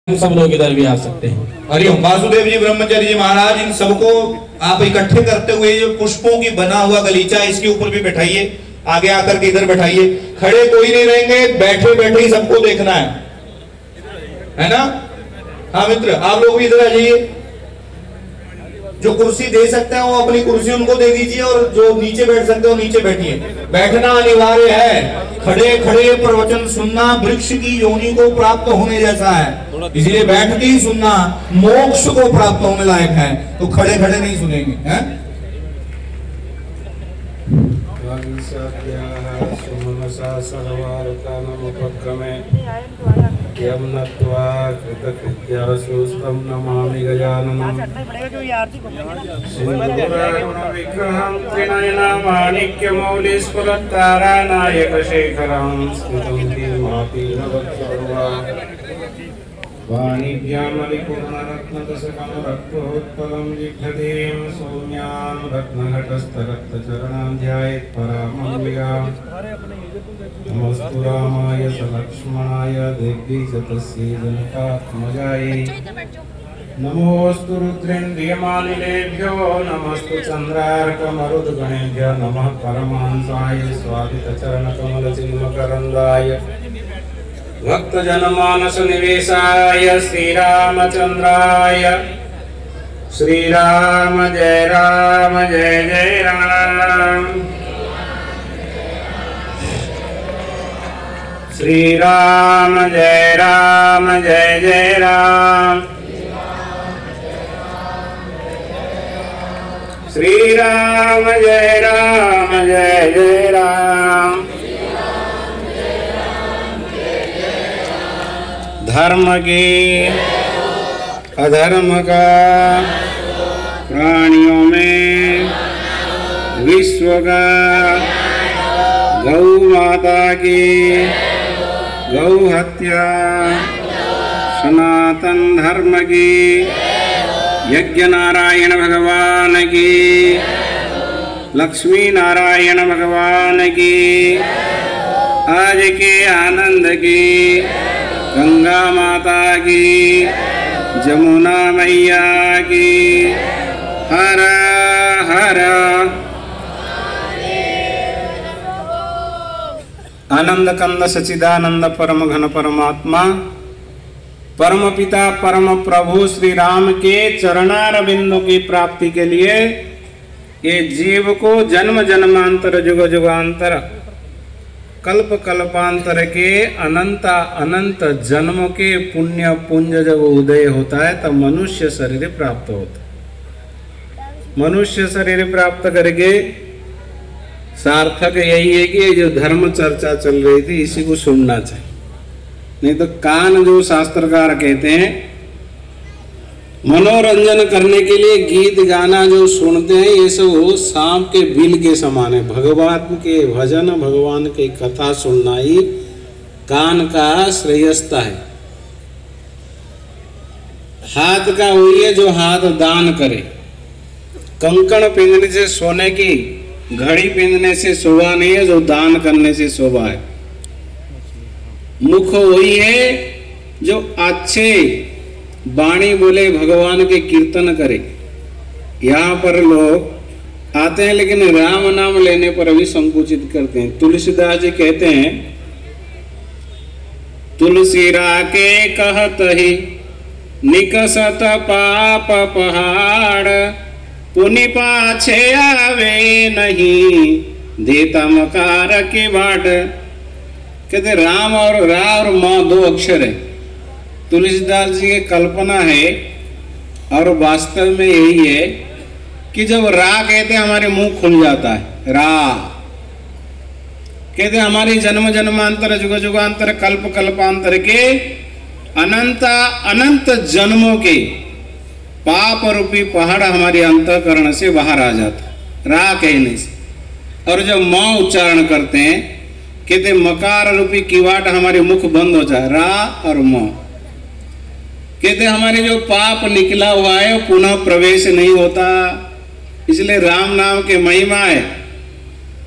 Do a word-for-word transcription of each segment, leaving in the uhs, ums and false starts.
सब लोग इधर भी आ सकते हैं। हरिओम। वासुदेव जी ब्रह्मचारी जी महाराज, इन सबको आप इकट्ठे करते हुए जो पुष्पों की बना हुआ गलीचा इसके ऊपर भी बैठाइए, आगे आकर के इधर बैठाइए। खड़े कोई नहीं रहेंगे, बैठे बैठे ही सबको देखना है, है ना? हाँ मित्र, आप लोग भी इधर आ जाइए। जो कुर्सी दे सकते हैं वो अपनी कुर्सी उनको दे दीजिए, और जो नीचे बैठ सकते हो नीचे बैठिए। बैठना अनिवार्य है। खड़े खड़े प्रवचन सुनना वृक्ष की योनि को प्राप्त होने जैसा है, इसलिए बैठ के ही सुनना मोक्ष को प्राप्त होने लायक है। तो खड़े खड़े नहीं सुनेंगे, हैं? यम नत्वा कृतकृत्यासुस्तं नमामि गजाननं सिंदूरारुणविग्रहं त्रिनयनमाणिक्यमौलिस्फुरत्तारानायकशेखरं स्मृतं मापीनवत्सर्वा वाणिज्यामलिपूर्णरत्नदशकं रक्तोत्पलं जिघ्नतीं सौम्यां रत्नघटस्थरक्तचरणां ध्यायेत् परामम्बिकाम्। नमस्तु रामाय सलक्ष्मणाय देव्यै च तस्यै जनकात्मजायै। नमोऽस्तु रुद्रेन्द्रियमानिलेभ्यो नमस्तु चन्द्रार्कमरुद्गणेभ्यः नमः परमहंसाय स्वादितचरणकमलचिन्मकरन्दाय भक्तजनमानसनिवेशाय श्रीरामचन्द्राय। श्रीराम जय राम जय जय राम। श्रीराम जय राम जय जय राम। श्रीराम जय राम जय जय राम। धर्म के अधर्म का प्राणियों में विश्व का गौ माता की गौ हत्या सनातन धर्म की यज्ञ नारायण भगवान की लक्ष्मी नारायण भगवान की आज के आनंद की गंगा माता की जमुना मैया की हर हर। आनंद कंद सचिदानंद परम घन परमात्मा परम पिता परम प्रभु श्री राम के चरणारविंदों की प्राप्ति के लिए ये जीव को जन्म जन्मांतर युग युगांतर कल्प कल्पांतर के अनंत अनंत जन्मों के पुण्य पुंज जब उदय होता है तब मनुष्य शरीर प्राप्त होता है। मनुष्य शरीर प्राप्त करके सार्थक यही है कि जो धर्म चर्चा चल रही थी इसी को सुनना चाहिए, नहीं तो कान जो शास्त्रकार कहते हैं मनोरंजन करने के लिए गीत गाना जो सुनते हैं ये सब सांप के बिल के समान है। भगवान के भजन भगवान की कथा सुनना ही कान का श्रेयस्ता है। हाथ का वही है जो हाथ दान करे। कंकण पहनने से सोने की, घड़ी पहनने से शोभा नहीं है, जो दान करने से शोभा है। मुख वही है जो अच्छे वाणी बोले भगवान के कीर्तन करे। यहाँ पर लोग आते हैं लेकिन राम नाम लेने पर भी संकुचित करते हैं। तुलसीदास जी कहते हैं तुलसी राके कहत ही निकसत पाप पहाड़ पुनि पाछे आवे नहीं देता मकार के बाट। कहते राम और रा और माँ दो अक्षर है। तुलसीदास जी की कल्पना है और वास्तव में यही है कि जब रा कहते हमारे मुंह खुल जाता है। रा कहते हमारी जन्म जन्मांतर जुग जुगांतर कल्प कल्पांतर के अनंत अनंत जन्मों के पाप रूपी पहाड़ हमारे अंतःकरण से बाहर आ जाता है रा कहने से। और जब माँ उच्चारण करते हैं कहते मकार रूपी किवाट हमारे मुख बंद हो जाए। रा और माँ कहते हमारे जो पाप निकला हुआ है पुनः प्रवेश नहीं होता। इसलिए राम नाम के महिमा है।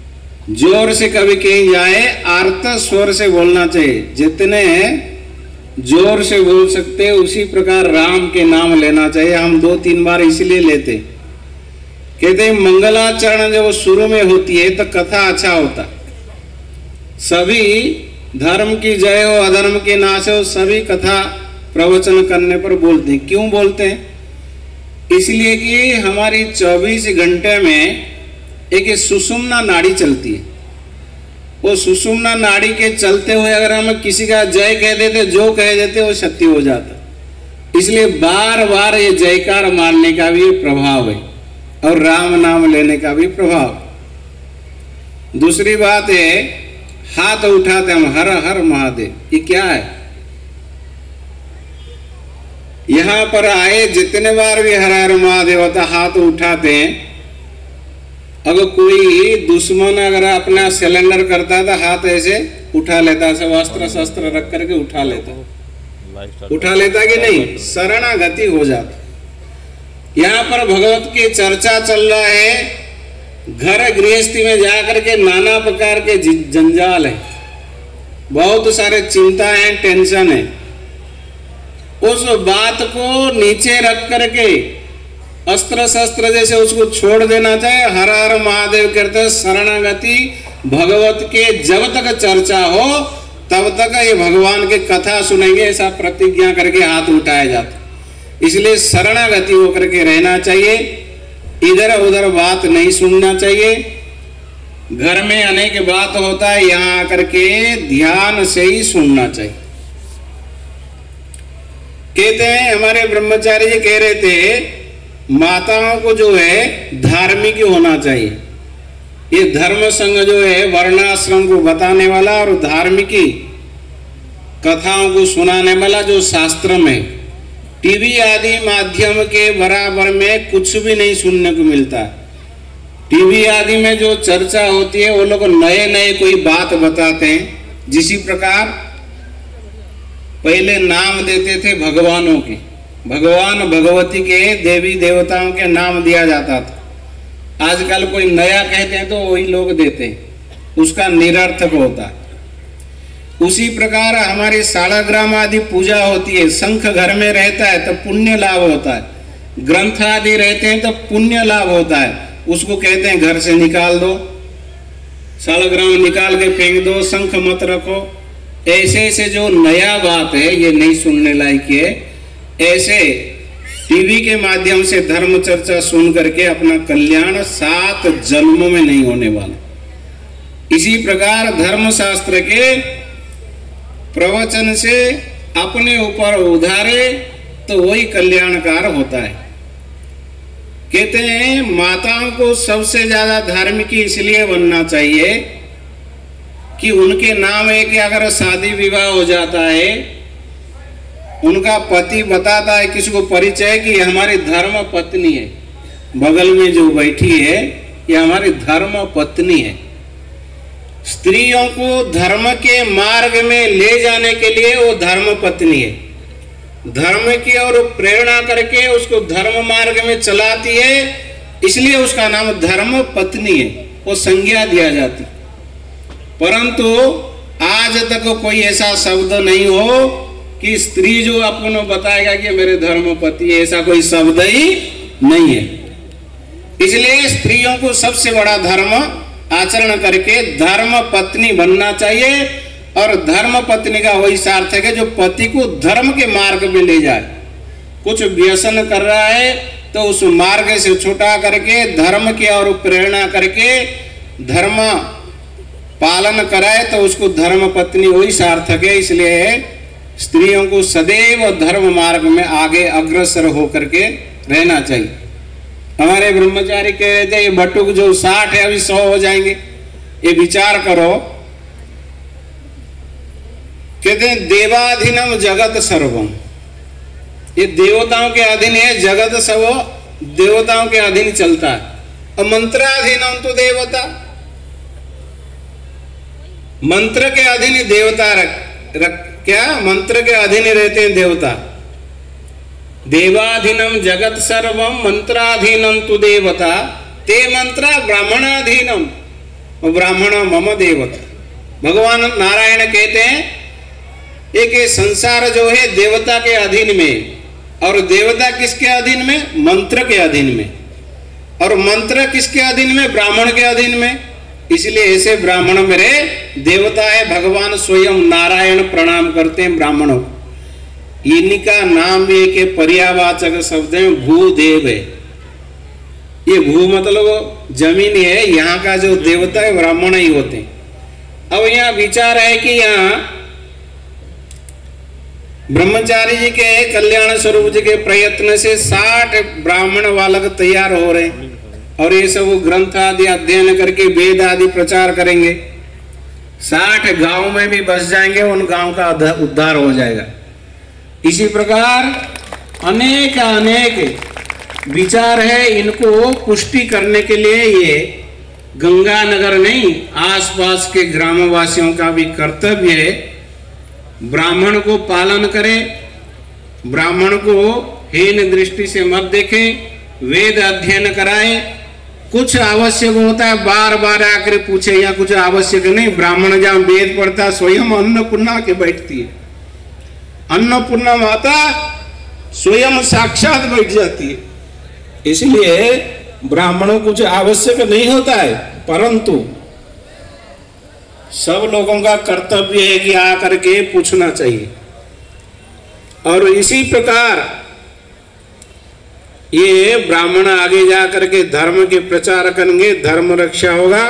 जोर से कभी कहीं जाए आर्त स्वर से बोलना चाहिए। जितने जोर से बोल सकते, उसी प्रकार राम के नाम लेना चाहिए। हम दो तीन बार इसलिए लेते, कहते हैं मंगलाचरण जब शुरू में होती है तो कथा अच्छा होता, सभी धर्म की जय हो अधर्म की नाश हो, सभी कथा प्रवचन करने पर बोलते हैं। क्यों बोलते हैं? इसलिए कि हमारी चौबीस घंटे में एक सुषुम्ना नाड़ी चलती है। वो सुषुम्ना नाड़ी के चलते हुए अगर हम किसी का जय कह देते, जो कह देते वो सत्य हो जाता। इसलिए बार बार ये जयकार मारने का भी प्रभाव है और राम नाम लेने का भी प्रभाव। दूसरी बात है, हाथ उठाते हम हर हर महादेव, ये क्या है? यहां पर आए जितने बार भी हर हर महादेव होता हाथ उठाते हैं। अगर कोई दुश्मन अगर अपना सिलेंडर करता है तो हाथ ऐसे उठा लेता है, सब अस्त्र शस्त्र रख करके उठा लेता उठा लेता कि नहीं, शरणागति हो जाता। यहाँ पर भगवत की चर्चा चल रहा है, घर गृहस्थी में जाकर के नाना प्रकार के जंजाल है, बहुत सारे चिंता है, टेंशन है। उस बात को नीचे रख करके अस्त्र शस्त्र जैसे उसको छोड़ देना चाहिए। हर हर महादेव कहते शरणागति भगवत के जब तक चर्चा हो तब तक ये भगवान के कथा सुनेंगे, ऐसा प्रतिज्ञा करके हाथ उठाया जाता। इसलिए शरणागति होकर के रहना चाहिए, इधर उधर बात नहीं सुनना चाहिए। घर में अनेक बात होता है, यहाँ आकर के ध्यान से ही सुनना चाहिए। कहते हैं हमारे ब्रह्मचारी जी कह रहे थे माताओं को जो है धार्मिक होना चाहिए। ये धर्म संघ जो है वर्णाश्रम को बताने वाला और धार्मिकी कथाओं को सुनाने वाला जो शास्त्र में टीवी आदि माध्यम के बराबर में कुछ भी नहीं सुनने को मिलता। टीवी आदि में जो चर्चा होती है वो लोग नए नए कोई बात बताते हैं। जिसी प्रकार पहले नाम देते थे भगवानों के, भगवान भगवती के देवी देवताओं के नाम दिया जाता था। आजकल कोई नया कहते हैं तो वही लोग देते हैं, उसका निरर्थक होता है। उसी प्रकार हमारी सालाग्राम आदि पूजा होती है, शंख घर में रहता है तो पुण्य लाभ होता है, ग्रंथ आदि रहते हैं तो पुण्य लाभ होता है, उसको कहते हैं घर से निकाल दो, सालाग्राम निकाल के फेंक दो, शंख मत रखो। ऐसे ऐसे जो नया बात है ये नहीं सुनने लायक है। ऐसे टीवी के माध्यम से धर्म चर्चा सुन करके अपना कल्याण सात जन्मों में नहीं होने वाला। इसी प्रकार धर्म शास्त्र के प्रवचन से अपने ऊपर उधारे तो वही कल्याणकार होता है। कहते हैं माताओं को सबसे ज्यादा धार्मिक इसलिए बनना चाहिए कि उनके नाम है कि अगर शादी विवाह हो जाता है, उनका पति बताता है किसी को परिचय कि हमारी धर्म पत्नी है, बगल में जो बैठी है ये हमारी धर्म पत्नी है। स्त्रियों को धर्म के मार्ग में ले जाने के लिए वो धर्म पत्नी है, धर्म की ओर प्रेरणा करके उसको धर्म मार्ग में चलाती है, इसलिए उसका नाम धर्म पत्नी है, वो संज्ञा दिया जाती। परंतु आज तक कोई ऐसा शब्द नहीं हो कि स्त्री जो अपन बताएगा कि मेरे धर्म पति है, ऐसा कोई शब्द ही नहीं है। इसलिए स्त्रियों को सबसे बड़ा धर्म आचरण करके धर्म पत्नी बनना चाहिए। और धर्म पत्नी का वही सार्थक है जो पति को धर्म के मार्ग में ले जाए। कुछ व्यसन कर रहा है तो उस मार्ग से छुटा करके धर्म की ओर प्रेरणा करके धर्म पालन कराए तो उसको धर्म पत्नी वही सार्थक है। इसलिए स्त्रियों को सदैव धर्म मार्ग में आगे अग्रसर होकर के रहना चाहिए। हमारे ब्रह्मचारी कह रहे थे ये बटुक जो साठ है अभी सौ हो जाएंगे, ये विचार करो। कहते हैं देवाधीनम जगत सर्वम, ये देवताओं के अधीन है, जगत सब देवताओं के अधीन चलता है। और मंत्राधीनम तो देवता, मंत्र के अधीन देवता रख, रख क्या मंत्र के अधीन रहते हैं देवता। देवाधीनम जगत सर्वम मंत्राधीनम तु देवता ते मंत्रा ब्राह्मणाधीनम ब्राह्मण मम देवता। भगवान नारायण कहते हैं एक ये संसार जो है देवता के अधीन में, और देवता किसके अधीन में? मंत्र के अधीन में, और मंत्र किसके अधीन में? ब्राह्मण के अधीन में। इसलिए ऐसे ब्राह्मण मेरे देवता है, भगवान स्वयं नारायण प्रणाम करते हैं ब्राह्मणों को। इनका नाम भी एक पर्यावाचक शब्द है, भूदेव है। ये भू मतलब जमीन है, यहाँ का जो देवता है ब्राह्मण ही होते हैं। अब यहाँ विचार है कि यहाँ ब्रह्मचारी जी के कल्याण स्वरूप जी के प्रयत्न से साठ ब्राह्मण बालक तैयार हो रहे हैं, और ये सब ग्रंथ आदि अध्ययन करके वेद आदि प्रचार करेंगे। साठ गांव में भी बस जाएंगे, उन गांव का उद्धार हो जाएगा। इसी प्रकार अनेक अनेक विचार है, इनको पुष्टि करने के लिए ये गंगानगर नहीं, आसपास के ग्रामवासियों का भी कर्तव्य है। ब्राह्मण को पालन करे, ब्राह्मण को हीन दृष्टि से मत देखे, वेद अध्ययन कराए। कुछ आवश्यक होता है बार बार आकर पूछे, या कुछ आवश्यक नहीं। ब्राह्मण जहाँ वेद पढ़ता स्वयं अन्नपूर्णा के बैठती है, अन्नपूर्णा माता स्वयं साक्षात बैठ जाती है। इसलिए ब्राह्मणों को कुछ आवश्यक नहीं होता है, परंतु सब लोगों का कर्तव्य है कि आकर के पूछना चाहिए। और इसी प्रकार ये ब्राह्मण आगे जाकर के धर्म के प्रचार करेंगे, धर्म रक्षा होगा।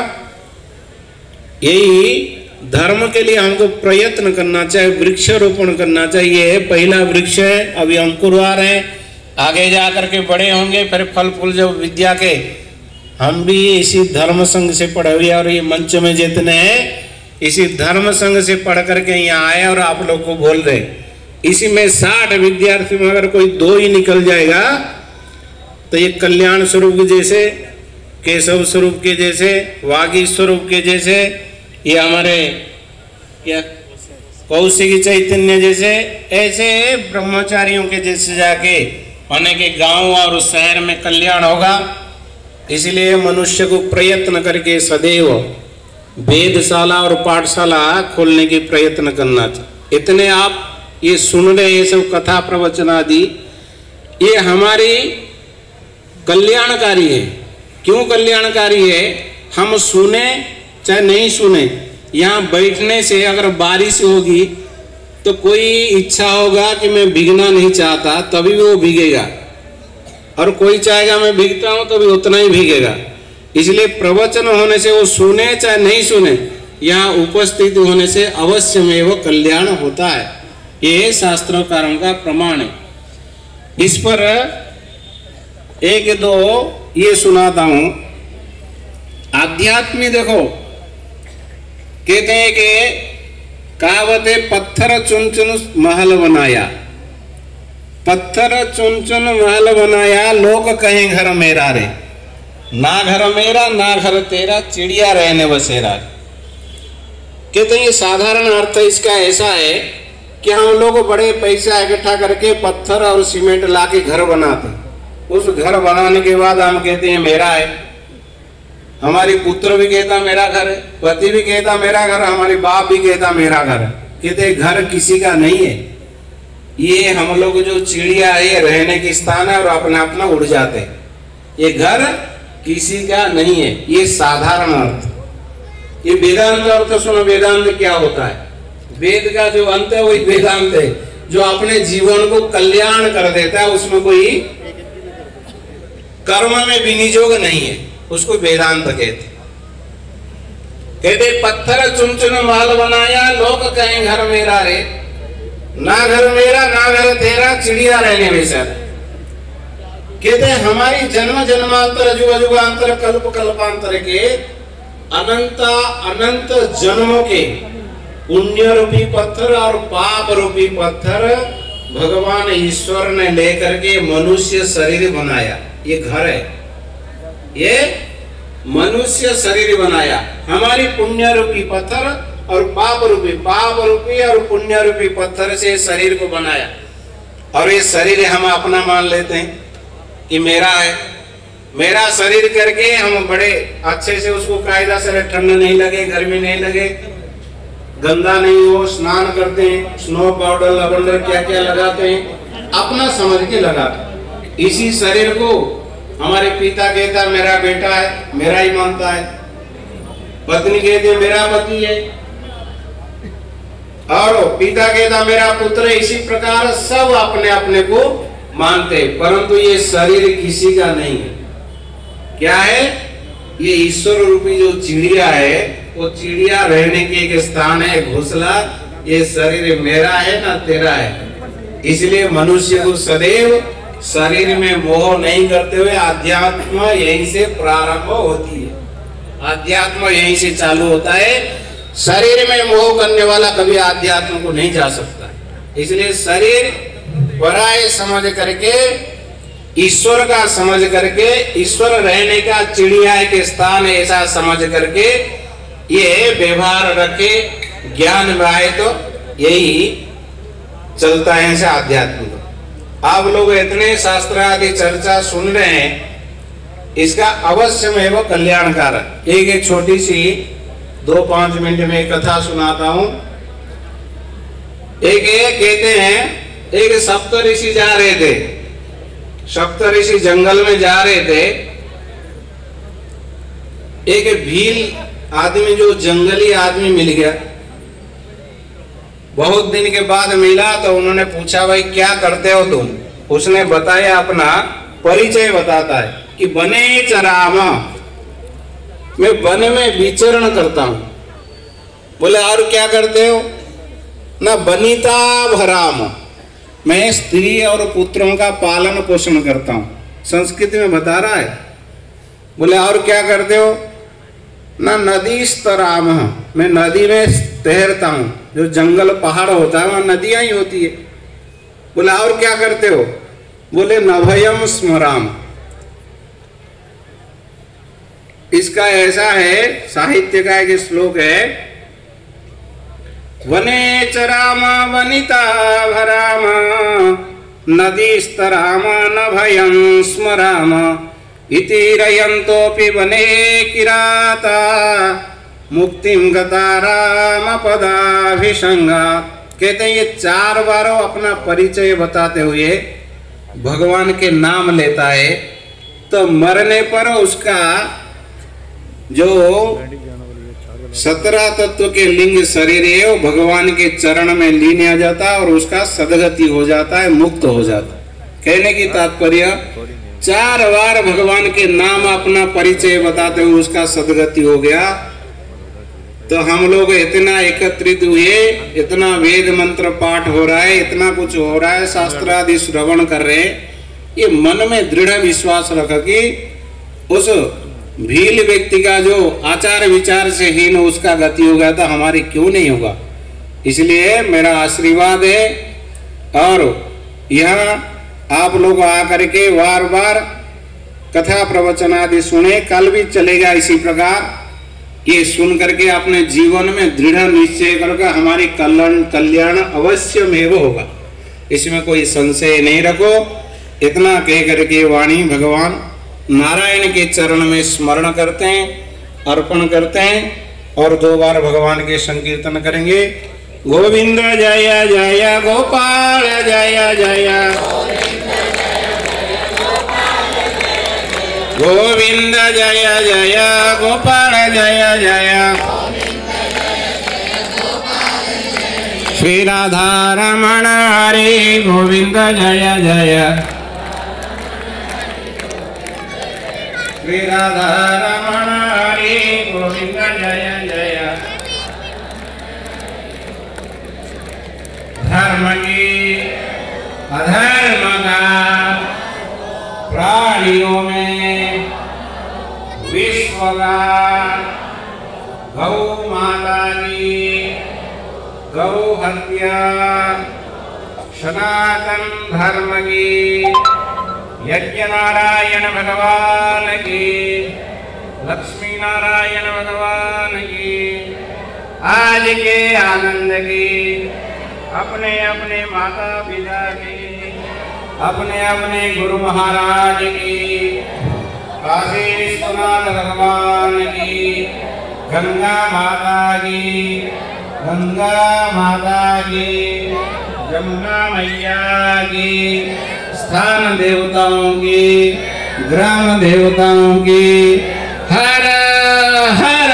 यही धर्म के लिए हमको प्रयत्न करना चाहिए, वृक्षारोपण करना चाहिए। पहला वृक्ष है, अभी अंकुर आ रहे हैं, आगे जाकर के बड़े होंगे, फिर फल फूल जब विद्या के। हम भी इसी धर्म संघ से पढ़े हुए, और ये मंच में जितने हैं इसी धर्म संघ से पढ़ करके यहाँ आए, और आप लोग को बोल रहे। इसी में साठ विद्यार्थी में अगर कोई दो ही निकल जाएगा तो ये कल्याण स्वरूप के जैसे, केशव स्वरूप के जैसे, वागी स्वरूप के जैसे, ये हमारे क्या कौशिकी चैतन्य जैसे, ऐसे ब्रह्मचारियों के जैसे जाके अनेक गांव और शहर में कल्याण होगा। इसलिए मनुष्य को प्रयत्न करके सदैव वेदशाला और पाठशाला खोलने की प्रयत्न करना चाहिए। इतने आप ये सुन रहे ये सब कथा प्रवचन आदि, ये हमारी कल्याणकारी है। क्यों कल्याणकारी है? हम सुने चाहे नहीं सुने, यहाँ बैठने से अगर बारिश होगी तो कोई इच्छा होगा कि मैं भीगना नहीं चाहता, तभी वो भीगेगा, और कोई चाहेगा मैं भीगता हूँ तो भी उतना ही भीगेगा। इसलिए प्रवचन होने से वो सुने चाहे नहीं सुने, यहाँ उपस्थित होने से अवश्य में वो कल्याण होता है। ये शास्त्रोकारों का प्रमाण है। इस पर एक दो ये सुनाता हूं। आध्यात्मी देखो, कहते हैं कि कहावत है, पत्थर चुन चुन महल बनाया, पत्थर चुन चुन महल बनाया, लोग कहें घर मेरा रे, ना घर मेरा ना घर तेरा, चिड़िया रहने बसेरा। कहते हैं ये साधारण अर्थ इसका ऐसा है कि हम लोग बड़े पैसा इकट्ठा करके पत्थर और सीमेंट लाके घर बनाते, उस घर बनाने के बाद हम कहते हैं मेरा है। हमारी पुत्र भी कहता मेरा घर है, पति भी कहता मेरा घर, हमारे बाप भी कहता मेरा घर है। कहते घर किसी का नहीं है, ये हम लोग जो चिड़िया है ये रहने की स्थान है और अपना अपना उड़ जाते हैं। ये घर किसी का नहीं है, ये साधारण अर्थ। ये वेदांत अर्थ सुनो, वेदांत क्या होता है? वेद का जो अंत है वही वेदांत है, जो अपने जीवन को कल्याण कर देता है, उसमें कोई कर्म में विनियोग नहीं है, उसको वेदांत कहते। कहते पत्थर चुन चुन महल बनाया, लोग कहें घर मेरा रे, ना घर मेरा ना घर तेरा, चिड़िया रहने में सर। कहते हमारी जन्म जन्मांतर जुग जुगांतर कल्प कल्पांतर के अनंत अनंत जन्मों के पुण्य रूपी पत्थर और पाप रूपी पत्थर भगवान ईश्वर ने लेकर के मनुष्य शरीर बनाया। ये घर है, ये मनुष्य शरीर बनाया। हमारी पुण्य रूपी पत्थर और पाप रूपी पाप रूपी और पुण्य रूपी पत्थर से शरीर को बनाया, और ये शरीर हम अपना मान लेते हैं कि मेरा है, मेरा शरीर करके हम बड़े अच्छे से उसको कायदा से ठंड नहीं लगे, गर्मी नहीं लगे, गंदा नहीं हो, स्नान करते हैं, स्नो पाउडर लवंडर क्या क्या लगाते हैं, अपना समझ के लगाते हैं। इसी शरीर को हमारे पिता कहता मेरा बेटा है, मेरा ही मानता है, पत्नी कहते मेरा पति है, और पिता कहता मेरा पुत्र है। इसी प्रकार सब अपने अपने को मानते, परंतु ये शरीर किसी का नहीं है। क्या है? ये ईश्वर रूपी जो चिड़िया है, वो चिड़िया रहने के एक स्थान है, घोंसला। ये शरीर मेरा है ना तेरा है। इसलिए मनुष्य को सदैव शरीर में मोह नहीं करते हुए अध्यात्म यहीं से प्रारंभ होती है, अध्यात्म यहीं से चालू होता है। शरीर में मोह करने वाला कभी अध्यात्म को नहीं जा सकता। इसलिए शरीर पराये समझ करके, ईश्वर का समझ करके, ईश्वर रहने का चिड़िया के स्थान ऐसा समझ करके ये व्यवहार रखे, ज्ञान में आए तो यही चलता है ऐसा अध्यात्म। आप लोग इतने शास्त्र आदि चर्चा सुन रहे हैं, इसका अवश्य में वो कल्याणकारक। एक एक छोटी सी दो पांच मिनट में एक कथा सुनाता हूं। एक एक कहते हैं, एक सप्त ऋषि जा रहे थे, सप्त ऋषि जंगल में जा रहे थे। एक भील आदमी, जो जंगली आदमी मिल गया, बहुत दिन के बाद मिला तो उन्होंने पूछा भाई क्या करते हो तुम? उसने बताया, अपना परिचय बताता है कि बने चराम, मैं वन में विचरण करता हूं। बोले और क्या करते हो? ना बनिता भराम, मैं स्त्री और पुत्रों का पालन पोषण करता हूं। संस्कृत में बता रहा है। बोले और क्या करते हो? ना नदी स्तराम, मैं नदी में तैरता हूं। जो जंगल पहाड़ होता है वहां नदियां ही होती है। बोले और क्या करते हो? बोले नभयम स्मराम। इसका ऐसा है, साहित्य का एक श्लोक है, वने चराम वनिता भराम नदी स्तराम नभयं स्मराम इति रयन्तोपि वने किराता मुक्तिम गता राम पदाभिसंगा। कहते हैं ये चार बार अपना परिचय बताते हुए भगवान के नाम लेता है, तो मरने पर उसका जो सत्रह तत्व के लिंग शरीर है वो भगवान के चरण में लीन आ जाता है और उसका सदगति हो जाता है, मुक्त हो जाता है। कहने की तात्पर्य, चार बार भगवान के नाम अपना परिचय बताते हुए उसका सदगति हो गया। तो हम लोग इतना एकत्रित हुए, इतना वेद मंत्र पाठ हो रहा है, इतना कुछ हो रहा है, शास्त्र आदि श्रवण कर रहे हैं, ये मन में दृढ़ विश्वास रख कि उस भील व्यक्ति का जो आचार विचार से हीन उसका गति हो गया था, हमारी क्यों नहीं होगा। इसलिए मेरा आशीर्वाद है, और यह आप लोग आकर के बार बार कथा प्रवचन आदि सुने, कल भी चलेगा इसी प्रकार। ये सुन करके अपने जीवन में दृढ़ निश्चय करके हमारी कल्याण कल्याण अवश्य में वो होगा, इसमें कोई संशय नहीं रखो। इतना कह करके वाणी भगवान नारायण के चरण में स्मरण करते हैं, अर्पण करते हैं, और दो बार भगवान के संकीर्तन करेंगे। गोविंद जय जय गोपाल जय जय, गोविंद जय जय गोपाल जय जय, श्री राधा रमण हरे गोविंद जय जय, श्री राधा रमण हरे गोविंद जय जय। धर्म की अधर्म का प्राणियों में विश्व का, गौ माता की गौ हत्या, सनातन धर्म की, यज्ञ नारायण भगवान की, लक्ष्मी नारायण भगवान की, आज के आनंद की, अपने अपने माता पिता की, अपने अपने गुरु महाराज की, काशी विश्वनाथ भगवान की, गंगा माता की, गंगा माता की, जमुना मैया की, स्थान देवताओं की, ग्राम देवताओं की, हर हर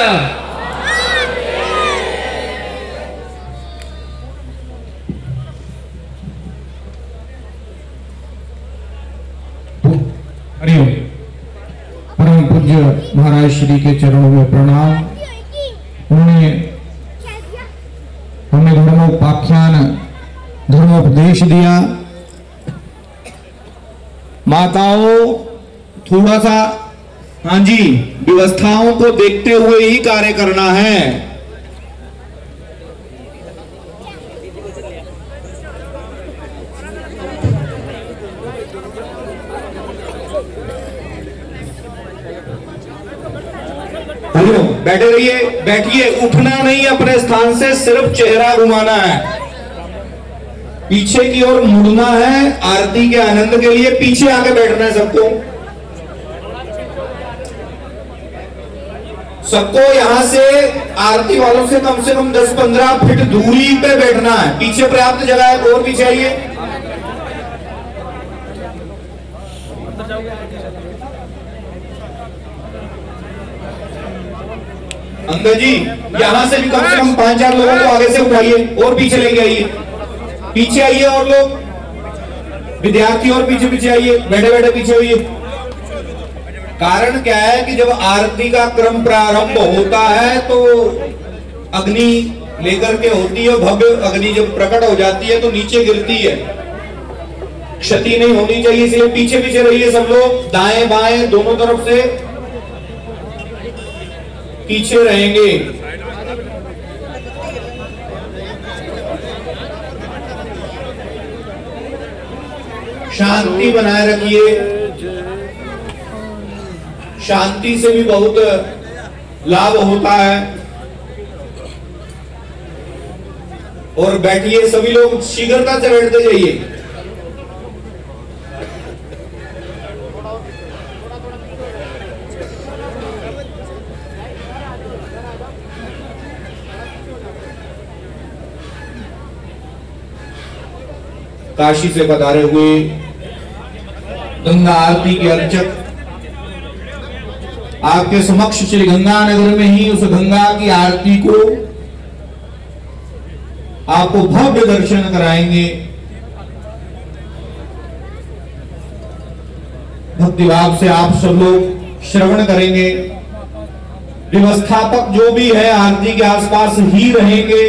हरिओम। परम पूज्य महाराज श्री के चरणों में प्रणाम। उन्होंने हमें धर्मोपाख्यान धर्मोपदेश दिया। माताओं थोड़ा सा हाँ जी व्यवस्थाओं को देखते हुए ही कार्य करना है। हेलो बैठे रहिए, बैठिए, उठना नहीं अपने स्थान से, सिर्फ चेहरा घुमाना है, पीछे की ओर मुड़ना है। आरती के आनंद के लिए पीछे आके बैठना है सबको। सबको यहां से आरती वालों से कम से कम दस पंद्रह फीट दूरी पे बैठना है। पीछे पर्याप्त जगह है, और पीछे आइए। अंदर जी यहां से भी कम से कम पांच चार लोगों को आगे से उठाइए और पीछे लेके आइए। पीछे आइए और लोग विद्यार्थी और पीछे पीछे आइए, बैठे बैठे पीछे होइए। कारण क्या है कि जब आरती का क्रम प्रारंभ होता है तो अग्नि लेकर के होती है। भव्य अग्नि जब प्रकट हो जाती है तो नीचे गिरती है, क्षति नहीं होनी चाहिए, इसलिए पीछे पीछे रहिए सब लोग। दाएं बाएं दोनों तरफ से पीछे रहेंगे। शांति बनाए रखिए, शांति से भी बहुत लाभ होता है। और बैठिए सभी लोग, शीघ्रता से बैठते जाइए। काशी से पधारे हुए गंगा आरती के अर्चक आपके समक्ष श्री गंगा नगर में ही उस गंगा की आरती को आपको भव्य दर्शन कराएंगे। भक्तिभाव से आप सब लोग श्रवण करेंगे। व्यवस्थापक जो भी है आरती के आसपास ही रहेंगे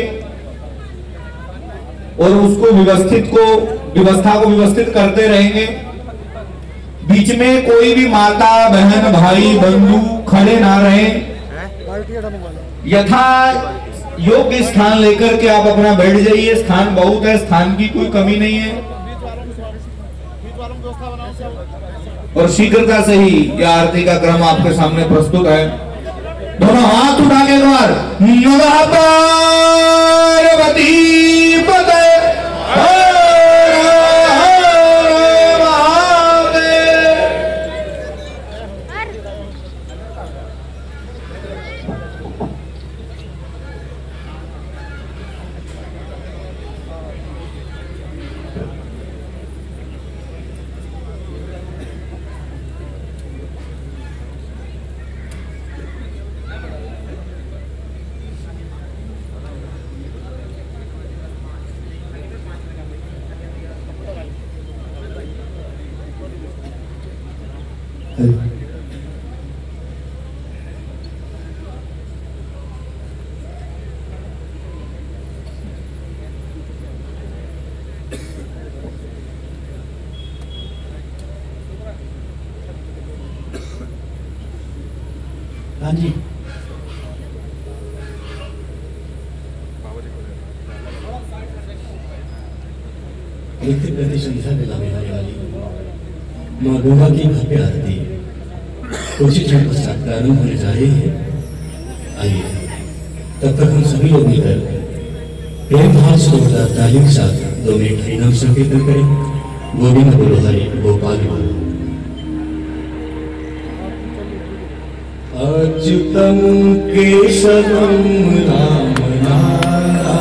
और उसको व्यवस्थित को व्यवस्था को व्यवस्थित करते रहेंगे। बीच में कोई भी माता बहन भाई बंधु खड़े ना रहें। यथा योग्य स्थान लेकर के आप अपना बैठ जाइए। स्थान बहुत है, स्थान की कोई कमी नहीं है। और शीघ्रता से ही यह आरती का क्रम आपके सामने प्रस्तुत है। दोनों हाथ उठा के एक बार नमः पार्वती पते हाँ जी नित्य प्रति संध्या में लाने वाली माँ गंगा की भव्य आरती उचित क्षण पश्चात प्रारंभ होने जा रही है। आइए तब तक हम सभी लोग मिलकर प्रेम भाव से जोरदार तालियों के साथ दो मिनट हरिनाम संकीर्तन करें। गोविंद बोलो हरि गोपाल बोलो। अच्युतम केशवम राम नारायणम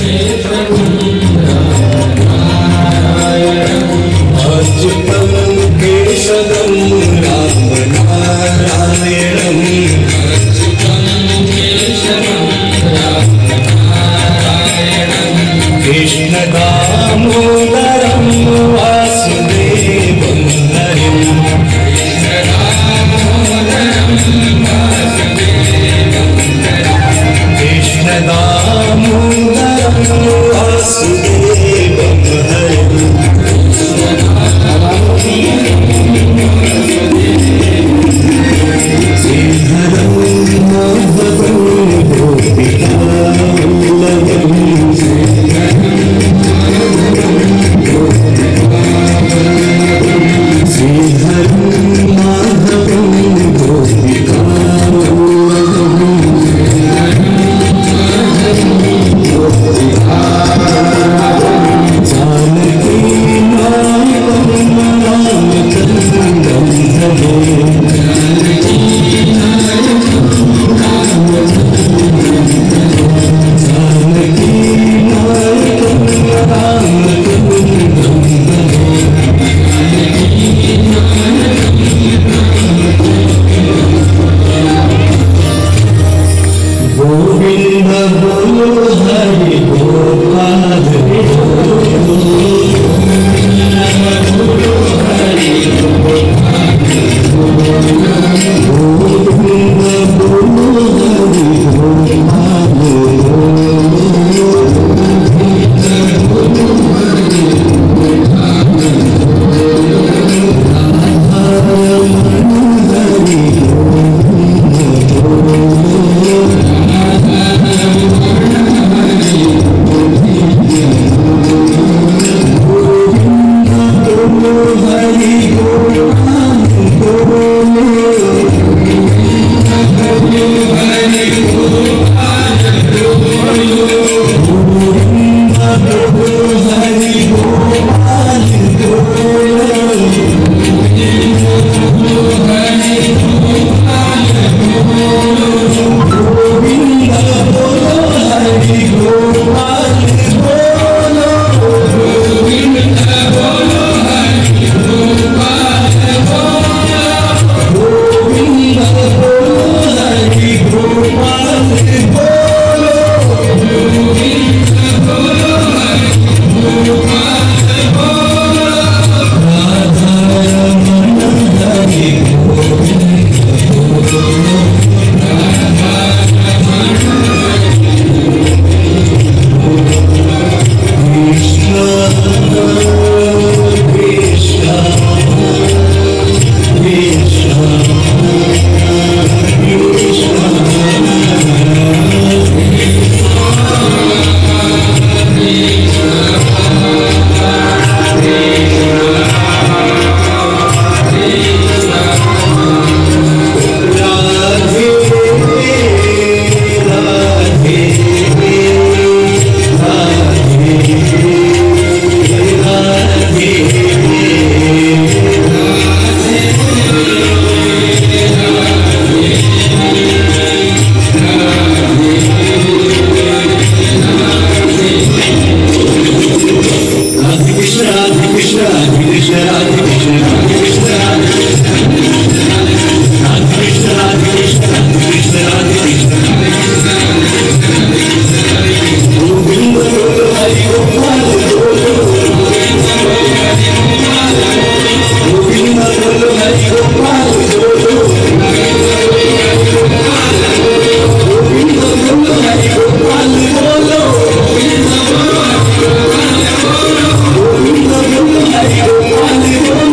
Hare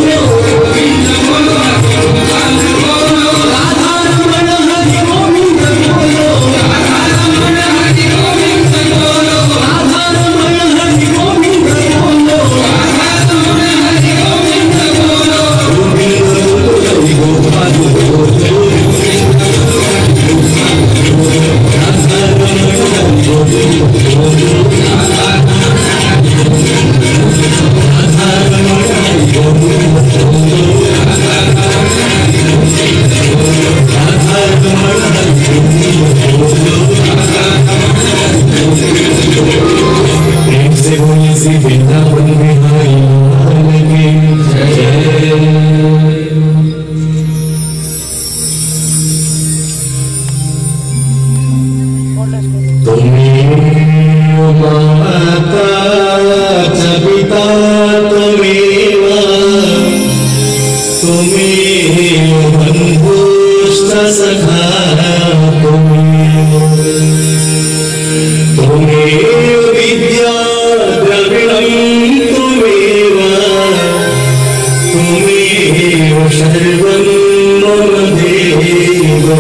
सर्वं मम देवो।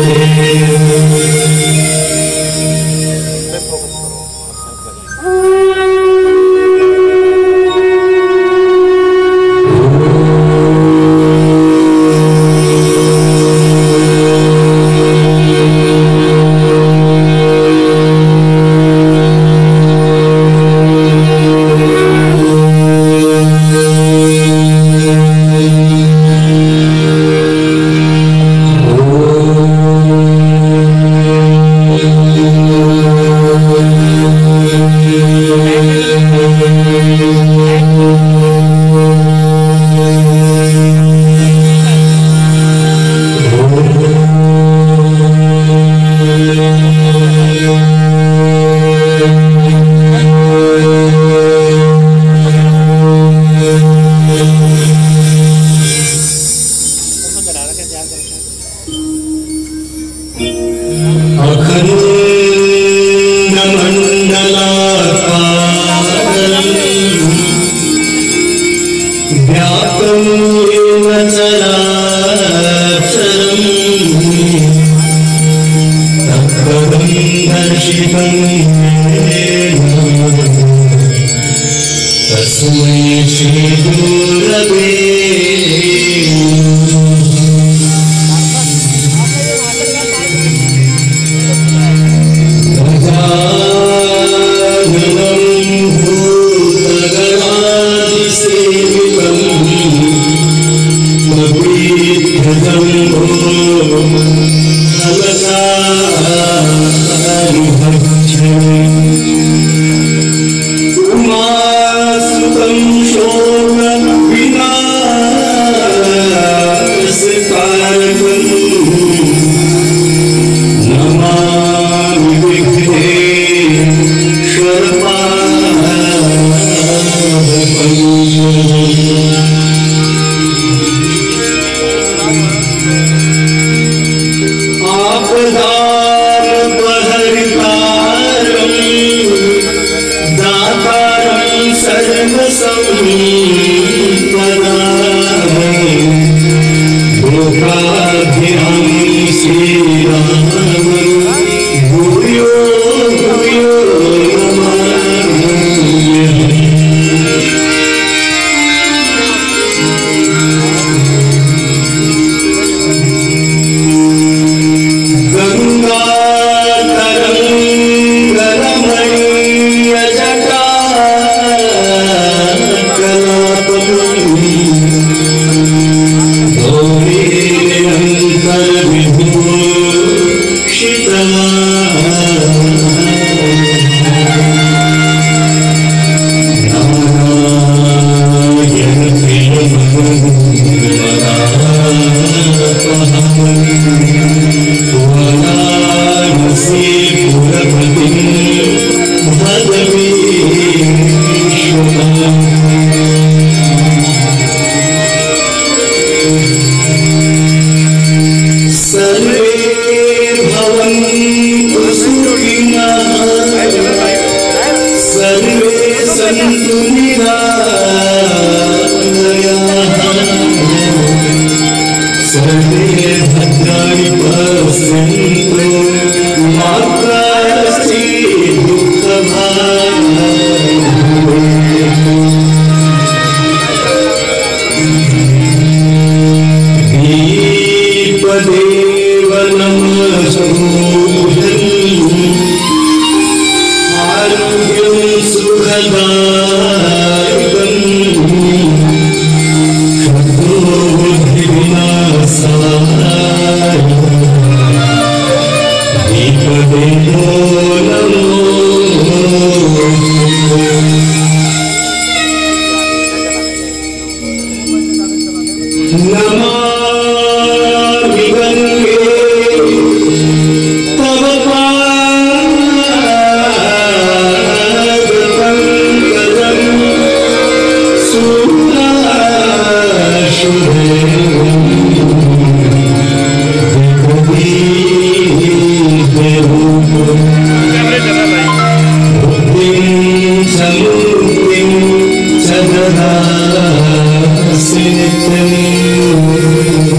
Sing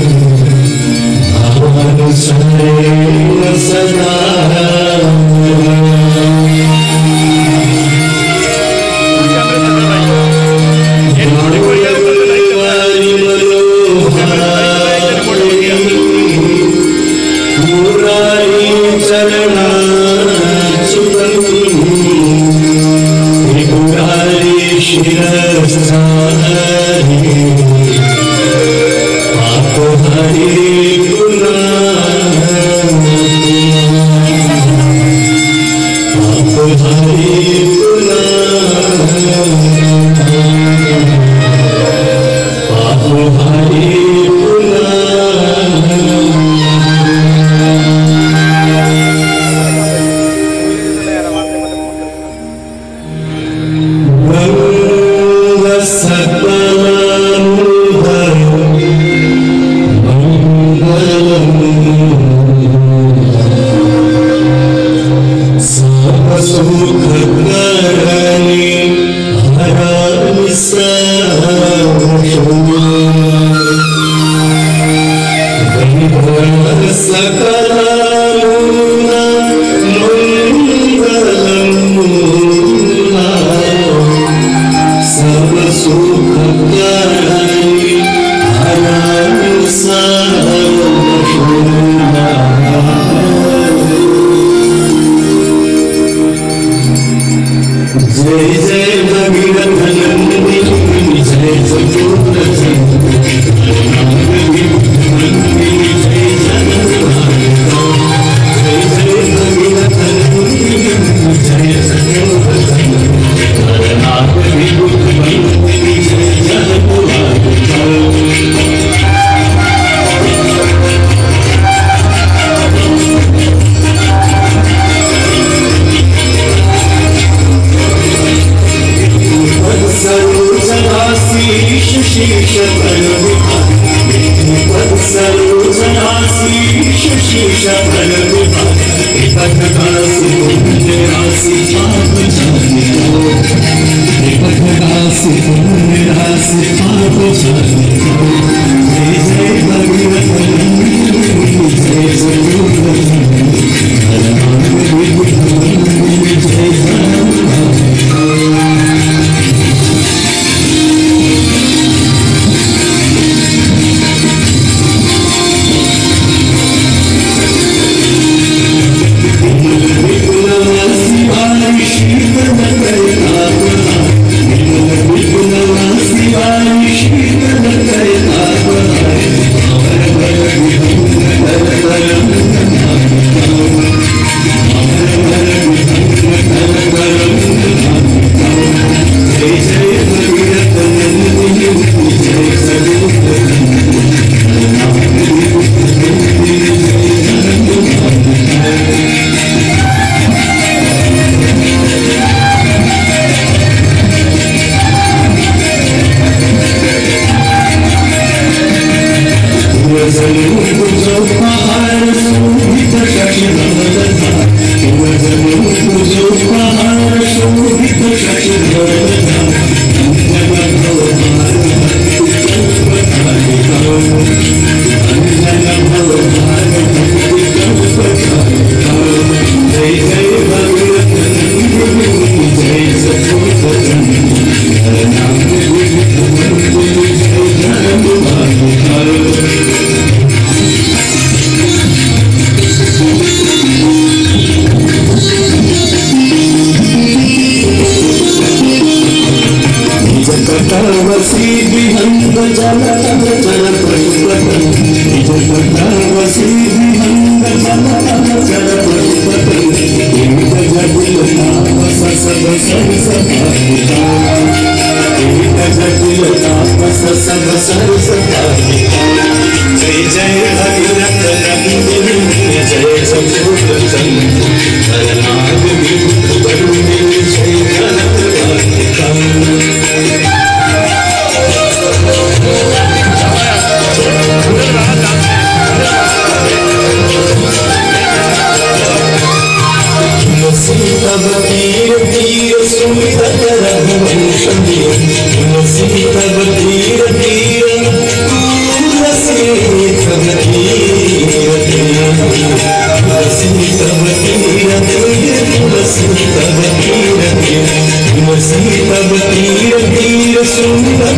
धीर धीर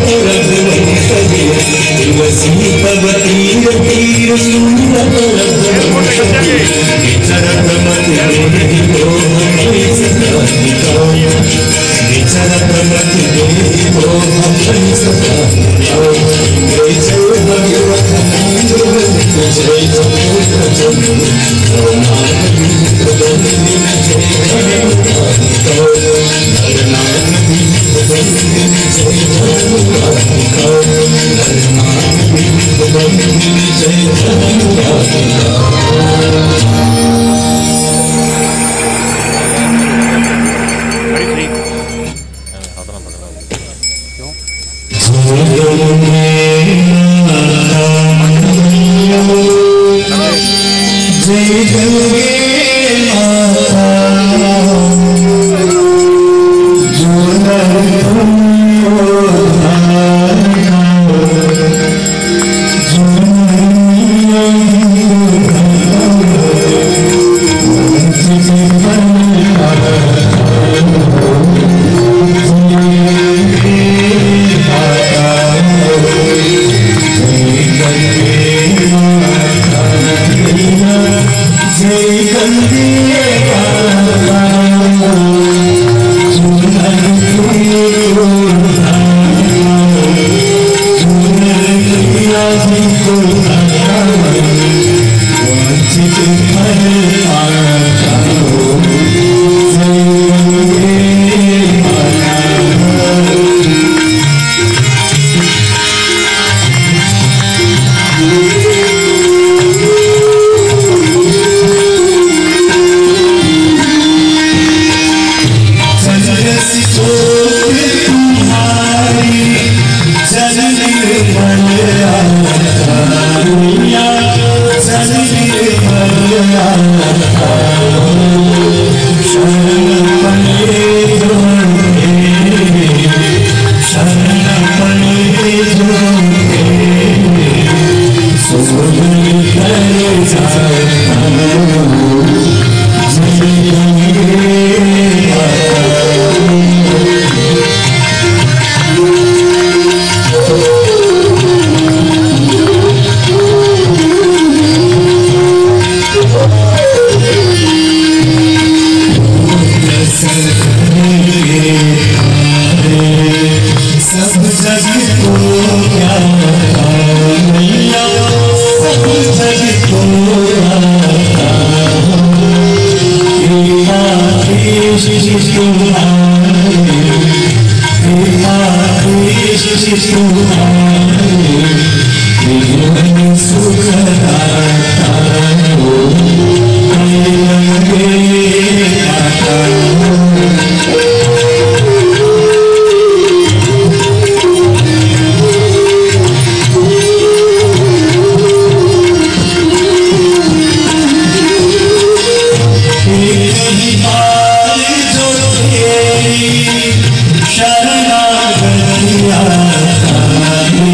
शरणा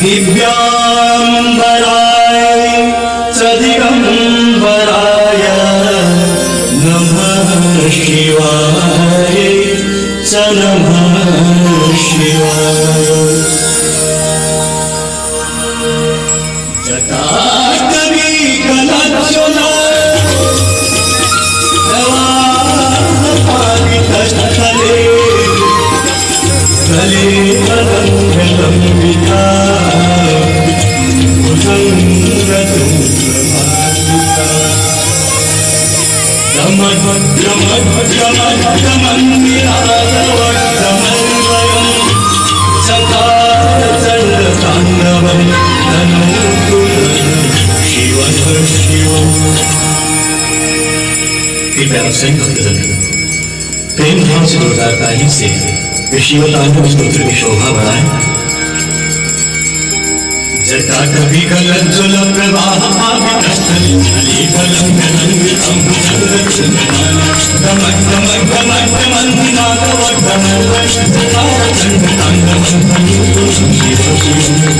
दिव्यांबराय च दिगंबराय नमः शिवाय च नमः शिवाय। जटाटवी कलाज्वला प्रवाहपावितस्थले गले अलङ्घलम्बिता भुजङ्गदुर्गमालिका दमद्गमद्गमद्गमन्दिरादवड्गमन्वयं चकारचण्डताण्डवं तनोतु शिव शिवम्। प्यारे संत भक्तजन, प्रेम भाव से जोरदार ताली से शिवतांडव स्तोत्र की शोभा बढ़ाए। जटाटवी कलज्ज्वल प्रवाह आवितस्थले गलीफलंघलंघितं भुजङ्गदुर्गमालिका दमद्गमद्गमद्गमन्दिरादवड्गमन्वयं चकारचण्डताण्डवं तनोतु शिव शिवम्।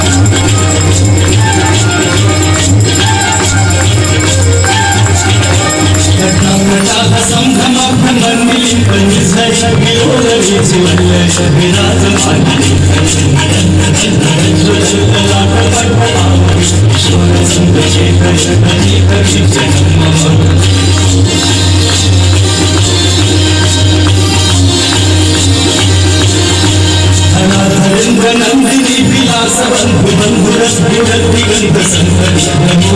नंदिनी विलास बंधु बंधु रस दिगंत संकट नमो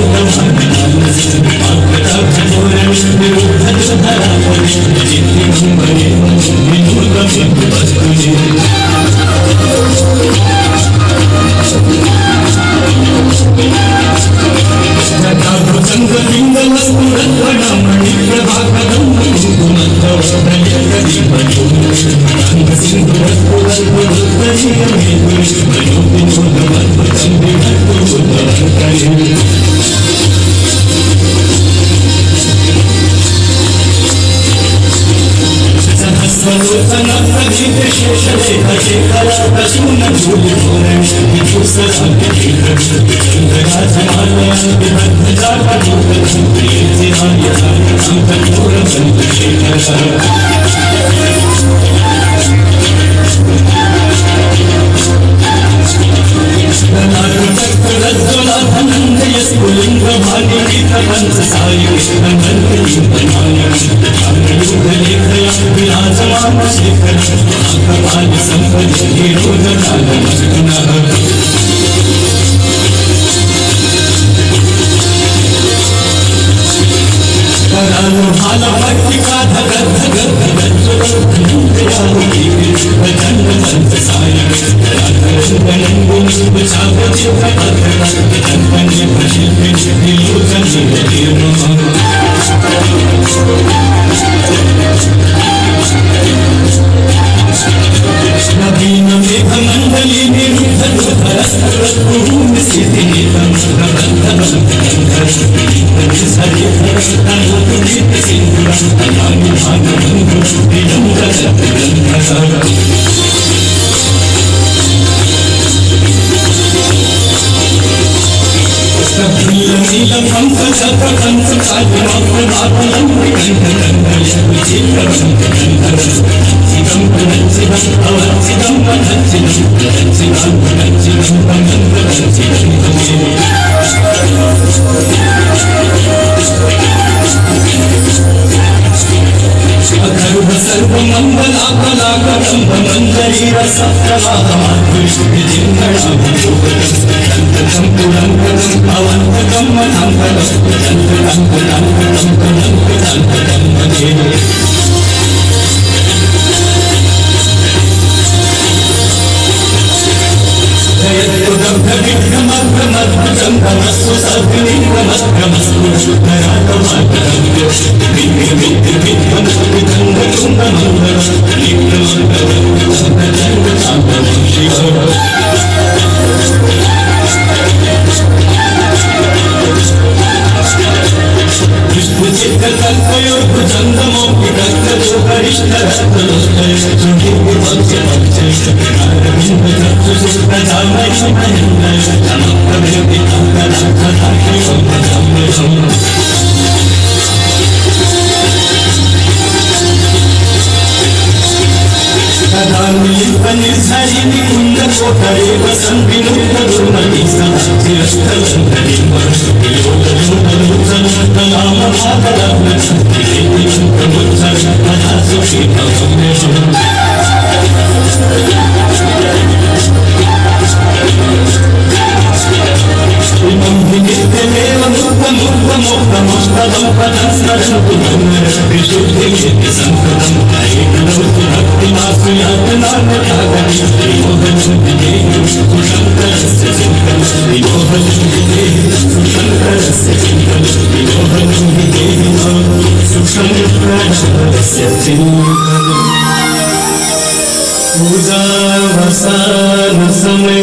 Jai पूजावसान समय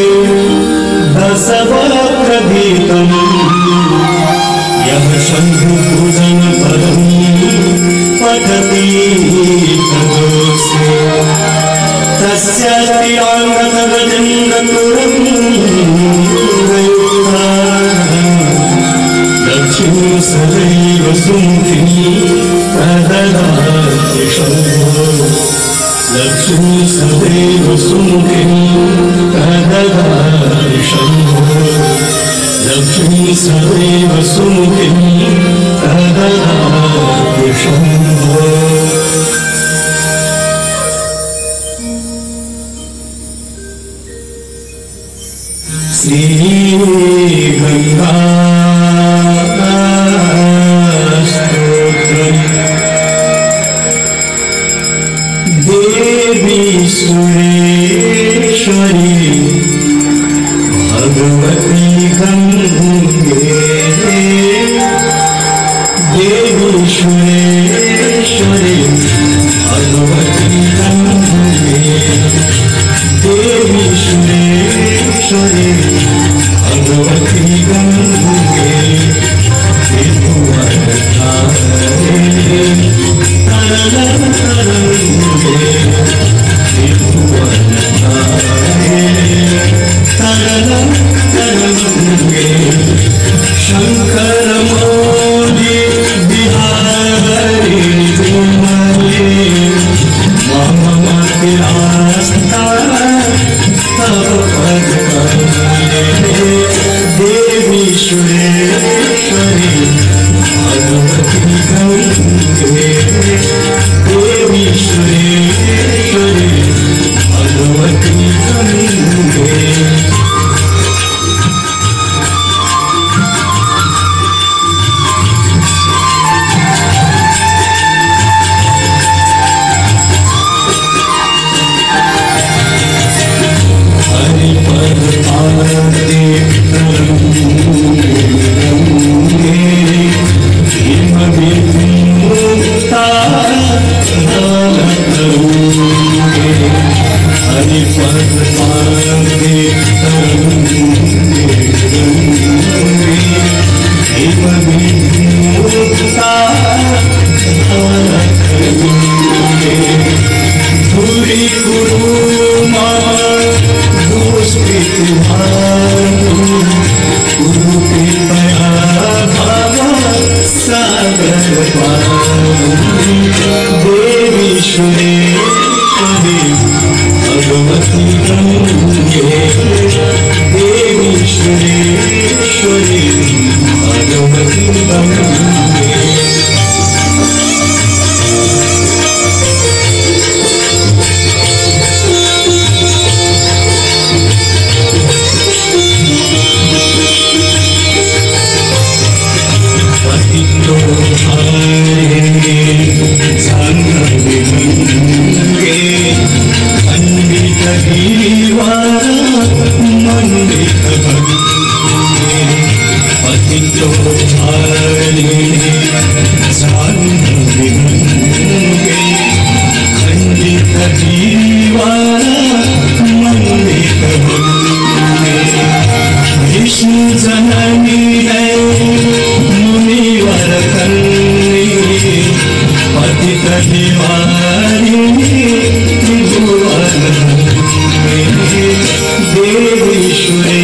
दशवक्र गीतम यह शंभु पूजन परम पठति तदोसे तस्यातिरांगत गजंगतुरं गयुक्ता दक्षिण सदैव सुमुखी प्रददाति शंभो लक्ष्मी सदैव सुमुखी प्रददाति शंभो लक्ष्मी सदैव सुमुखी प्रददाति शंभो। श्री गंगा देवी सुरेश्वरी भगवती गंगे देवी सुरेश्वरी भगवती गंगे देवी सुरेश्वरी भगवती गंगे शंकर मोदी बिहारी देवी सुरेश्वरी भगवती गंगे देवी सुरेश्वरी भगवती गंगे। देवी सुरेश्वरी भगवती गंगे देवी सुरेश्वरी भगवती गंगे। देवी सुरेश्वरी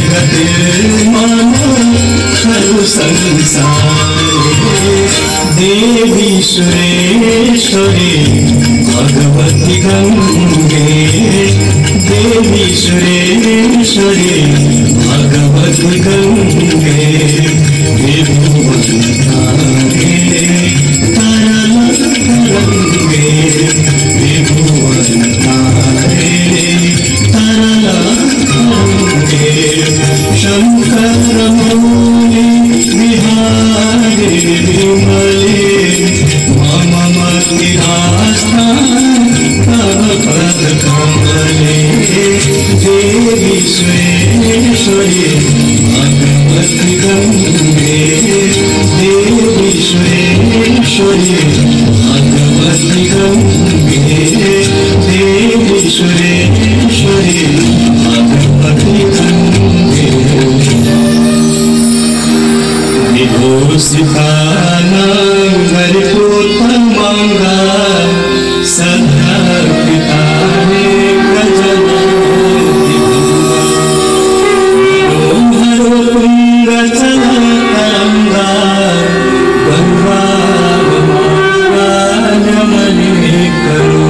देवी सुरेश्वरी भगवती गंगे, देवी सुरेश्वरी भगवती गंगे, विभुवनधारे तरल तरंगे, विभुवनधारे तरल तरंगे, शंकर मौली विहारे विमले मम मतिरास्थान तव पद कमले, देवी सुरेश्वरी भगवती गंगे, देवी सुरेश्वरी भगवती गंगे, देवी सुरेश्वरी भगवती गंगे, विभूषितानांगरिपुत्रमंगा सदा पिताने गजनति मनोहरो तुंगचलतरंगा गंगामलिनी करो,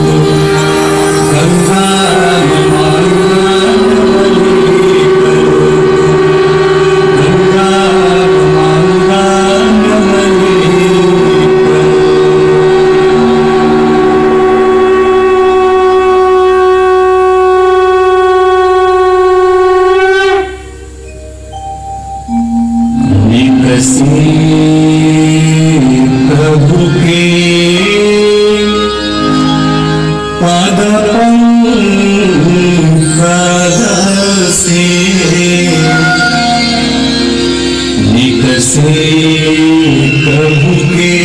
प्रभु के पद पंकज से निकसे, प्रभु के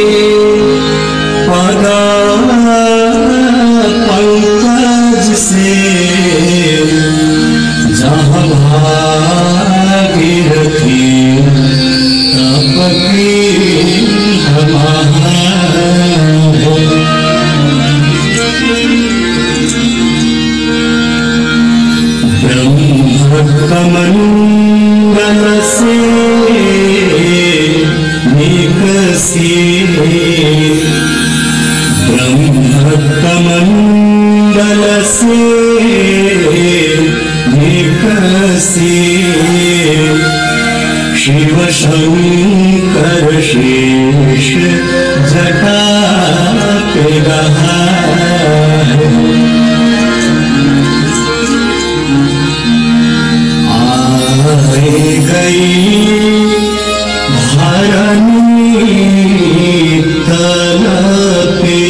पद पंकज से जहाँ भागीरथी ब्रह्मकमंडल से निकसी, ब्रह्मकमंडल से निकसी, शिव शंकर शेष जटा पे रहा, आए गई धरणी तल पे,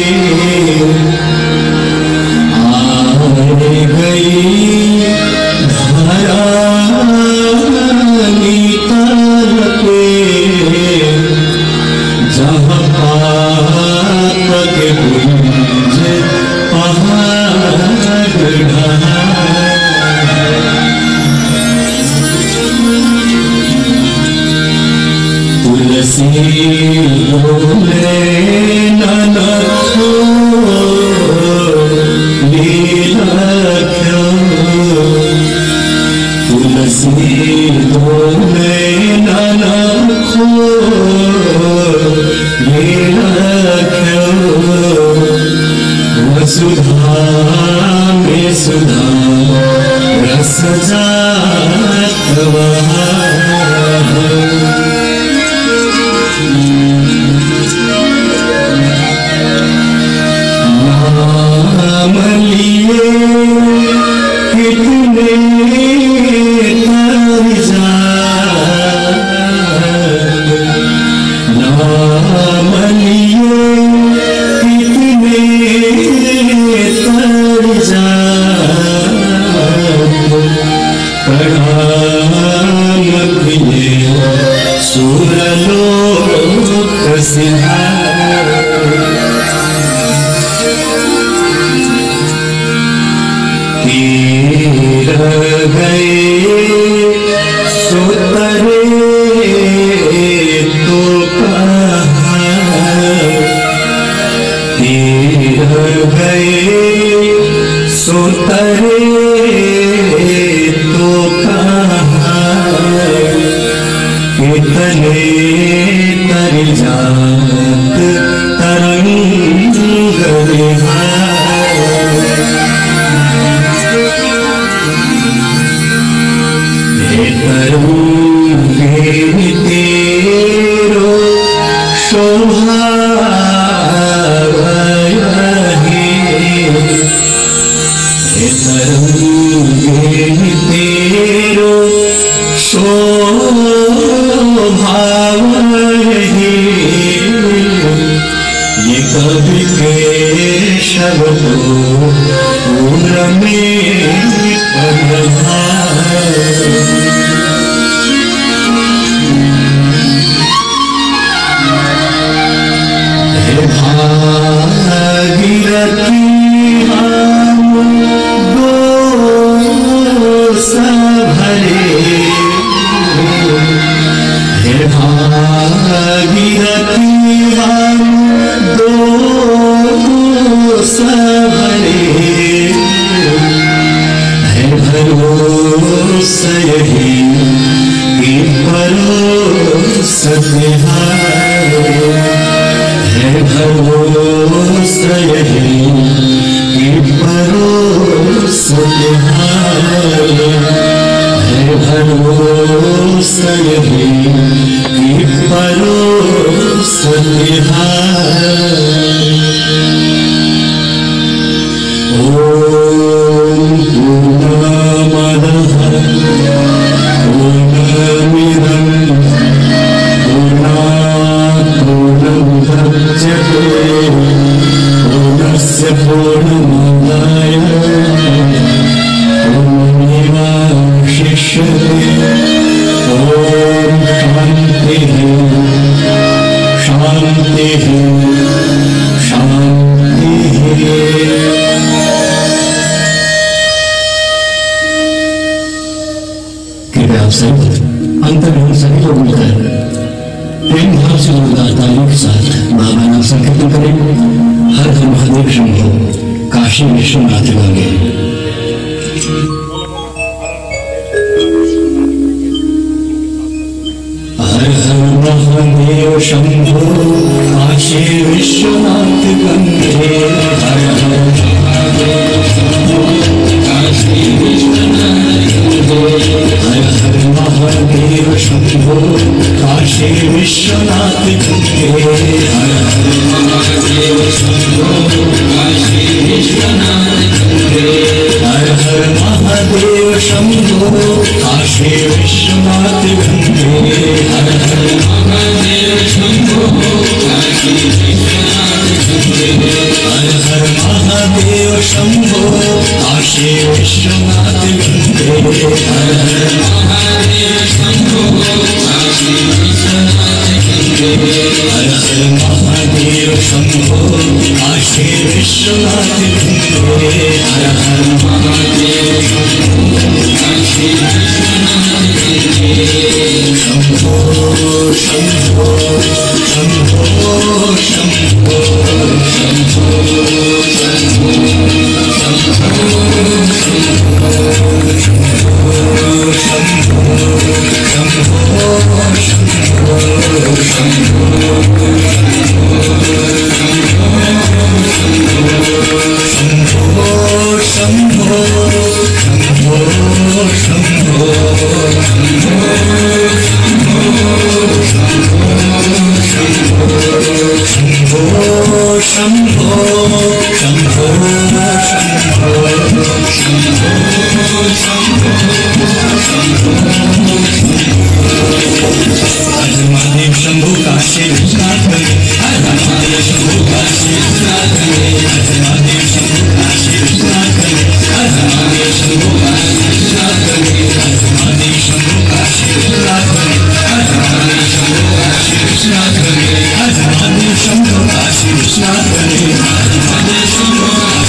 आए गई धरणी तल पे, जहाँ पाप के पुंज पहाड़ ढहा, तुलसी बोले ननखो लीलख्यो, तुलसी बोले ननखो लीलख्यो, वसुधा में सुधा रस जात वहा, नाम लिए कितने तर जा, नाम लिए कितने तर जा, प्रणाम किए सुरलोक सिंहार, तीर गए सुतरे तो कहाँ, तीर गए सुतरे तो कहाँ, तले तर जात तरंग तेरो शोभा तेरो शोभा ये कवि के शब्दों पूर्ण में भागीरथी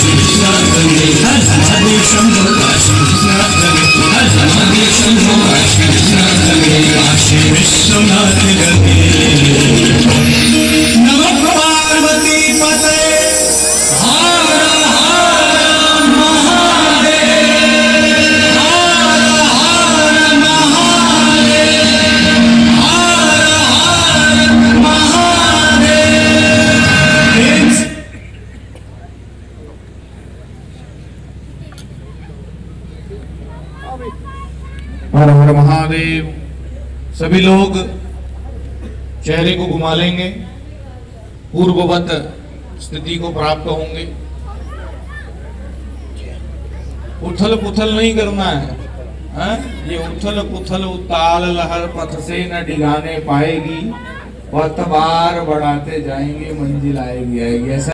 Shambho सभी लोग चेहरे को घुमा लेंगे, पूर्ववत स्थिति को प्राप्त होंगे। उथल पुथल नहीं करना है, है? ये उथल पुथल उताल लहर पथ से न डिगाने पाएगी, पतवार बढ़ाते जाएंगे मंजिल आएगी आएगी ऐसा